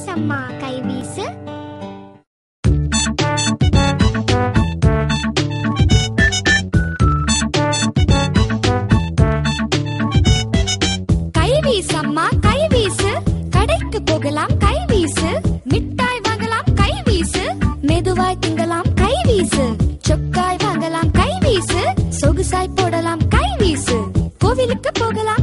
வீசம்மா கை வீசு. கை வீசம்மா கை வீசு. கடைக்கு போகலாம் கை வீசு. மிட்டாய் வாங்கலாம் கை வீசு. மெதுவாய் திங்கலாம் கை வீசு. சொக்காய் வாங்கலாம் கை வீசு. சொகுசாய் போடலாம் கை வீசு. கோவிலுக்கு போகலாம்